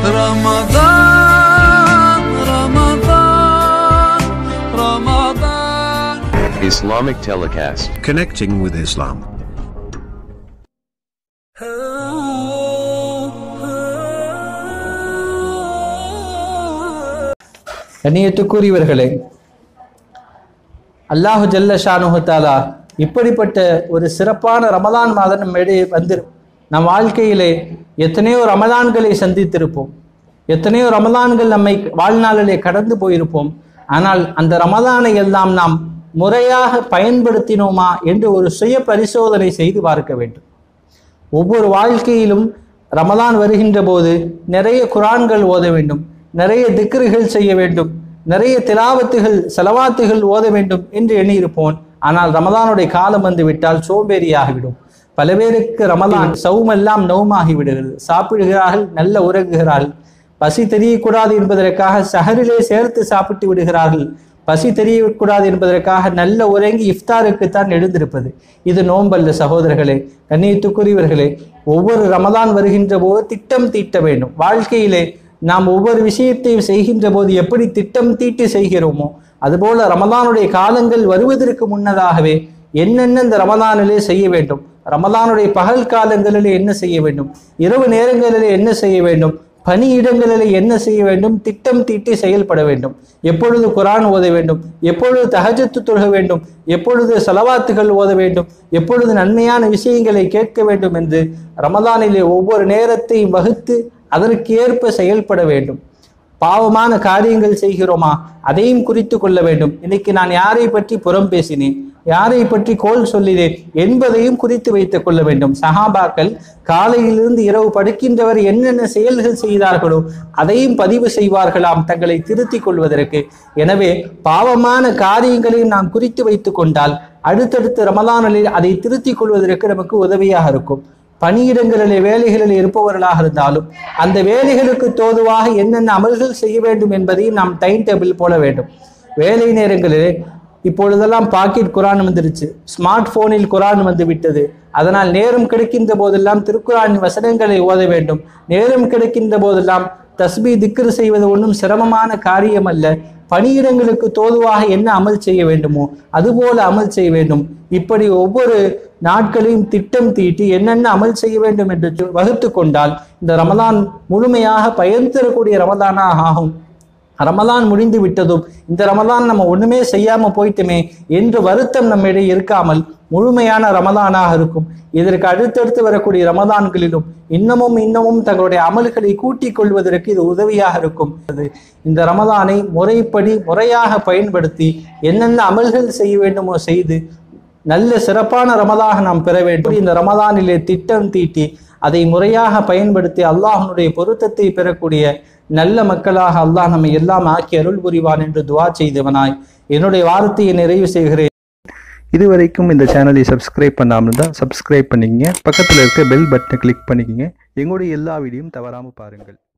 Ramadan, Ramadan, Ramadan. Islamic Telecast. Connecting with Islam. கண்ணியத்துக்குரியவர்களே, அல்லாஹு ஜல்ல ஷானுஹு தஆலா இப்படிப்பட்ட ஒரு சிறப்பான ரமலான் மாதம் நம்மிடையே நம் வாழ்க்கையிலே எத்தனையோ ரமலான்களை சந்தித்திருப்போம், எத்தனையோ ரமலான்கள் நம்மை வாழ்நாளிலே கடந்து போயிருப்போம். ஆனால் அந்த ரமலானை எல்லாம் நாம் முறையாக பயன்படுத்தினோமா என்று ஒரு சுய பரிசோதனை செய்து பார்க்க வேண்டும். ஒவ்வொரு வாழ்க்கையிலும் ரமலான் வருகின்ற போது நிறைய குர்ஆன்கள் ஓத வேண்டும், நிறைய திக்ருகள் செய்ய வேண்டும், நிறைய திலாவத்துகள் செலவாத்துகள் ஓத வேண்டும் என்று எண்ணியிருப்போம். ஆனால் ரமலானுடைய காலம் வந்து விட்டால் சோம்பேறியாகிவிடும். பல பேருக்கு ரமலான் சவுமெல்லாம் நவுமாகி விடுகிறது. சாப்பிடுகிறார்கள், நல்ல உறங்குகிறார்கள். பசி தெரியக்கூடாது என்பதற்காக சஹரிலே சேர்த்து சாப்பிட்டு விடுகிறார்கள். பசி தெரியக்கூடாது என்பதற்காக நல்ல உறங்கி இஃப்தாருக்குத்தான் எழுந்திருப்பது. இது நோன்பல்ல சகோதரர்களே, கண்ணியத்துக்குரியவர்களே. ஒவ்வொரு ரமலான் வருகின்ற போது திட்டம் தீட்ட வேண்டும். வாழ்க்கையிலே நாம் ஒவ்வொரு விஷயத்தையும் செய்கின்ற போது எப்படி திட்டம் தீட்டி செய்கிறோமோ அதுபோல ரமலானுடைய காலங்கள் வருவதற்கு முன்னதாகவே என்னென்ன இந்த ரமலானிலே செய்ய வேண்டும், ரமலானுடைய பகல் காலங்களிலே என்ன செய்ய வேண்டும், இரவு நேரங்களிலே என்ன செய்ய வேண்டும், பணியிடங்களிலே என்ன செய்ய வேண்டும், திட்டம் தீட்டி செயல்பட வேண்டும். எப்பொழுது குர்ஆன் ஓத வேண்டும், எப்பொழுது தஹஜ்ஜுத் தொழுக வேண்டும், எப்பொழுது ஸலவாத்துகள் ஓத வேண்டும், எப்பொழுது நன்மையான விஷயங்களை கேட்க வேண்டும் என்று ரமலானிலே ஒவ்வொரு நேரத்தையும் வகுத்து அதற்கு ஏற்ப செயல்பட வேண்டும். பாவமான காரியங்கள் செய்கிறோமா அதையும் குறித்து கொள்ள வேண்டும். இன்னைக்கு நான் யாரை பற்றி புறம் பேசினேன், யாரை பற்றி கோல் சொல்லினேன் என்பதையும் குறித்து வைத்துக் கொள்ள வேண்டும். சஹாபாக்கள் காலையிலிருந்து இரவு படுக்கின்றவர் என்னென்ன செயல்கள் செய்தார்களோ அதையும் பதிவு செய்வார்களாம் தங்களை திருத்திக் கொள்வதற்கு. எனவே பாவமான காரியங்களையும் நாம் குறித்து வைத்துக் கொண்டால் அடுத்தடுத்த ரமலானில் அதை திருத்திக் கொள்வதற்கு நமக்கு உதவியாக இருக்கும். பணியிடங்களிலே வேலைகளில் இருப்பவர்களாக இருந்தாலும் அந்த வேலைகளுக்கு தோதுவாக என்னென்ன அமல்கள் செய்ய வேண்டும் என்பதையும் நாம் டைம் டேபிள் போட வேண்டும். வேலை நேரங்களிலே இப்பொழுதெல்லாம் பாக்கெட் குர்ஆன் வந்துருச்சு, ஸ்மார்ட் போனில் குர்ஆன் வந்து விட்டது. அதனால் நேரம் கிடைக்கின்ற போதெல்லாம் திருக்குர்ஆனின் வசனங்களை ஓத வேண்டும். நேரம் கிடைக்கின்ற போதெல்லாம் தஸ்பீ திக்ர் செய்வது ஒன்றும் சிரமமான காரியம் அல்ல. பணியிடங்களுக்கு தோதுவாக என்ன அமல் செய்ய வேண்டுமோ அதுபோல அமல் செய்ய வேண்டும். இப்படி ஒவ்வொரு நாட்களையும் திட்டம் தீட்டி என்னென்ன அமல் செய்ய வேண்டும் என்று வகுத்து கொண்டால் இந்த ரமலான் முழுமையாக பயன் தரக்கூடிய ரமலானாக ஆகும். ரமலான் முடிந்து விட்டதும் இந்த ரமலான் நம்ம ஒண்ணுமே செய்யாம போயிட்டுமே என்று வருத்தம் நம்மிடையே இருக்காமல் முழுமையான ரமலானாக இருக்கும். இதற்கு அடுத்தடுத்து வரக்கூடிய ரமலான்களிலும் இன்னமும் தங்களுடைய அமல்களை கூட்டிக் கொள்வதற்கு இது உதவியாக இருக்கும். இந்த ரமலானை முறையாக பயன்படுத்தி என்னென்ன அமல்கள் செய்ய வேண்டுமோ செய்து நல்ல சிறப்பான ரமலாக நாம் பெற வேண்டும். இந்த ரமலானிலே திட்டம் தீட்டி அதை முறையாக பயன்படுத்தி அல்லாஹ்வுடைய பொருத்தத்தை பெறக்கூடிய நல்ல மக்களாக அல்லாஹ் நம்மை எல்லாம் ஆக்கி அருள் புரிவான் என்று துஆ செய்தவனாய் என்னுடைய வார்த்தையை நிறைவு செய்கிறேன். இதுவரைக்கும் இந்த சேனலை சப்ஸ்கிரைப் பண்ணாமல் இருந்தால் சப்ஸ்கிரைப் பண்ணிக்கங்க. பக்கத்தில் இருக்க பெல் பட்டனை கிளிக் பண்ணிக்கங்க. எங்களுடைய எல்லா வீடியோவும் தவறாமல் பாருங்கள்.